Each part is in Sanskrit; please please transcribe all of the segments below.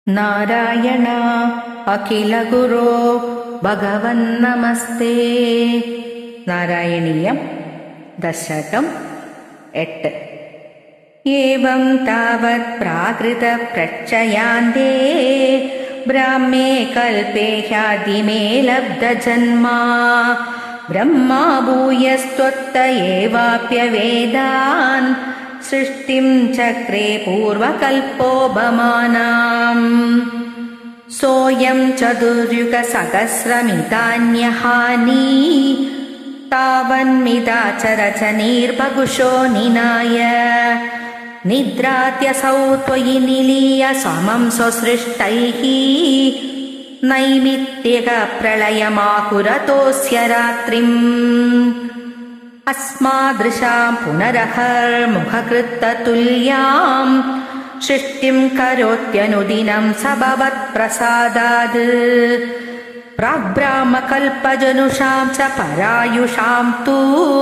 नारायण अखिलगुरो भगवन्नमस्ते। नारायणीयं दशकम् 8। एवं तावत् प्राकृतप्रत्ययान्ते ब्राह्मे कल्पे ह्यादिमे लब्धजन्मा ब्रह्मा भूयस्त्वत्त एवाप्यवेदान् सृष्टिं चक्रे पूर्वकल्पोपमानाम् सोऽयं चतुर्युगसहस्रमितान्यहानि तावन्मिदाचरचनीर्बहुशो निनाय निद्रात्यसौ त्वयि निलीय समं स्वसृष्टैः नैमित्तिकप्रलयमाहुरतोऽस्य रात्रिम् अस्मादृशां पुनरहर्मुखकृत्ततुल्यां सृष्टिं करोत्यनुदिनं स भवत्प्रसादात् प्राग्ब्राह्मकल्पजनुषां च परायुषां तु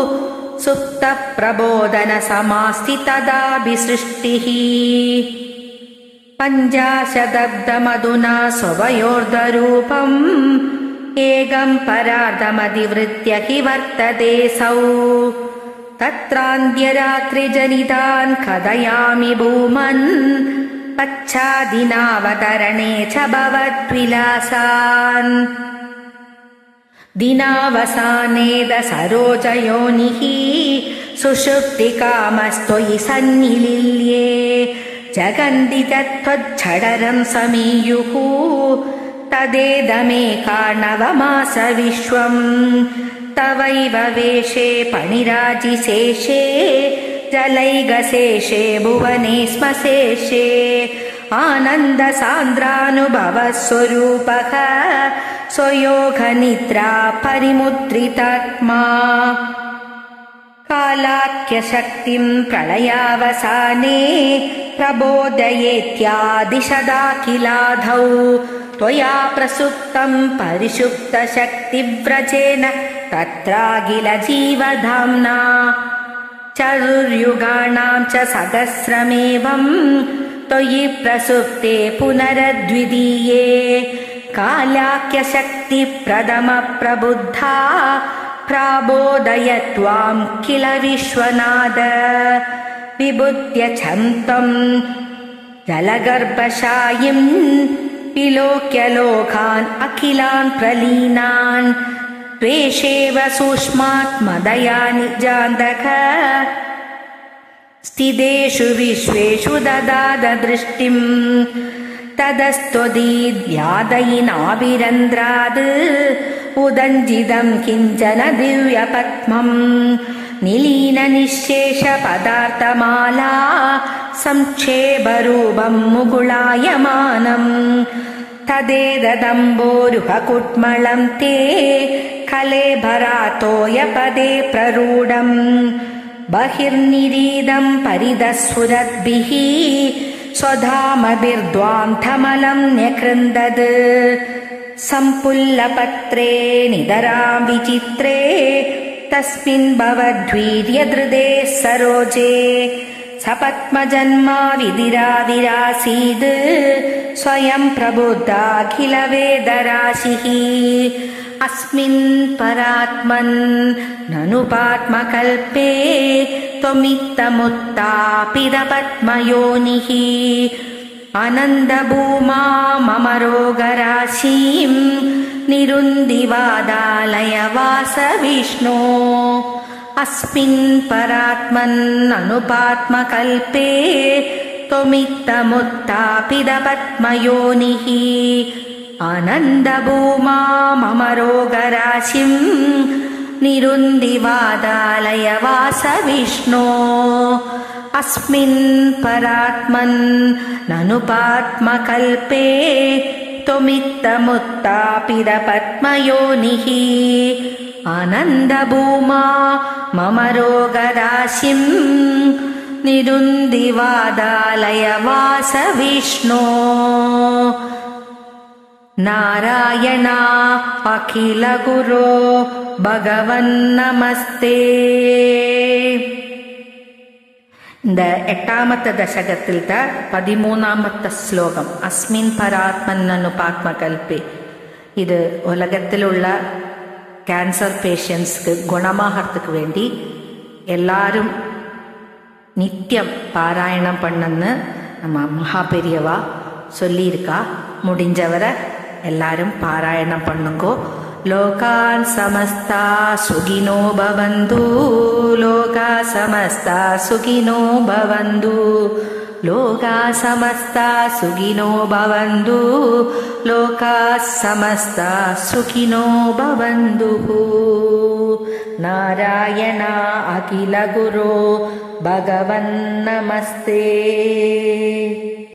सुप्तप्रबोधनसमास्ति तदाभिसृष्टिः पञ्चाशदब्दमधुना स्ववयोर्धरूपम् एकं परार्धमधिवृत्य हि वर्ततेऽसौ तत्रान्त्यरात्रिजनितान् कथयामि भूमन् पश्चादिनावतरणे च भवद्विलासान् दिनावसाने दसरोजयोनिः सुषुप्तिकामस्त्वयि सन्निलील्ये जगन्ति त्वच्छडरं समीयुः तदेदमेकार्णवमास विश्वम् तवैव वेशे पणिराजिशेषे जलैगशेषे भुवने स्मशेषे आनन्दसान्द्रानुभवस्वरूपः स्वयोगनिद्रा परिमुद्रितात्मा कालाख्यशक्तिं प्रलयावसाने प्रबोधयेत्यादिशदाखिलाधौ त्वया प्रसुप्तं परिशुप्तशक्तिव्रजेन तत्राखिलजीवधाम्ना चतुर्युगाणां च सहस्रमेवं त्वयि प्रसुप्ते पुनरद्वितीये कालाख्यशक्तिप्रथमप्रबुद्धा प्राबोधय त्वां किल विश्वनाद विबुध्य छन्तं जलगर्भशायिं विलोक्य लोकान् अखिलान् प्रलीनान् त्वेषेव सूक्ष्मात्मदया निजान्तक स्थितेषु विश्वेषु ददाद दृष्टिम् ततस्त्वदीद्यादयिनाभिरन्ध्राद् उदञ्जितं किञ्चन दिव्यपद्मम् निलीननिःशेषपदार्थमाला संक्षेपरूपं मुकुलायमानम् तदेदम्बोरुहकुट्मलं ते कलेभरातोयपदे प्ररूढम् बहिर्निरीदं परिदस्फुरद्भिः स्वधामभिर्द्वान्तमलं न्यकृन्दद् सम्पुल्लपत्रे निधरां विचित्रे तस्मिन् भवद्वीर्यधृदे सरोजे सपद्मजन्मा विधिराविरासीद् स्वयं प्रबुद्धाखिलवेदराशिः अस्मिन् परात्मन् ननुपात्मकल्पे त्वमित्तमुत्तापितपद्मयोनिः आनन्दभूमा मम रोगराशीं निरुन्दिवादालय वास विष्णो अस्मिन् परात्मन् अनुपात्मकल्पे त्वमित्तमुत्तापितपद्मयोनिः आनन्दभूमा मम रोगराशिं निरुन्दिवादालय वास विष्णो अस्मिन् परात्मन् ननुपात्मकल्पे त्वमित्तमुत्तापितपद्मयोनिः आनन्दभूमा मम रोगराशिं निरुन्दिवादालय वास विष्णो नारायण अखिलगुरो भगवन्नमस्ते। இந்த 8ാമത്തെ ദശകത്തിലത്തെ 13ാമത്തെ ശ്ലോകം അസ്മിൻ പരാത്മന്നനു പാത്മകൽപ്പേ. ഇത് ഉലകത്തിലുള്ള ക്യാൻസർ പേഷ്യൻസ്ക്ക് ഗുണമാകறதுக்கு വേണ്ടി എല്ലാവരും നിത്യം പാരായണം പണ്ണെന്ന് நம்ம மகாபெரியவா சொல்லியிருக்கா. முடிஞ்சவரை எல்லாரும் பாராயணம் பண்ணுங்கோ. லோகான் சமஸ்தா சுகினோ பவந்து, லோகா சமஸ்தா சுகினோ பவந்து, லோகா சமஸ்தா சுகினோ பவந்து, லோகா சமஸ்தா சுகினோ பவந்து. நாராயணா அகில குரு பகவன் நமஸ்தே.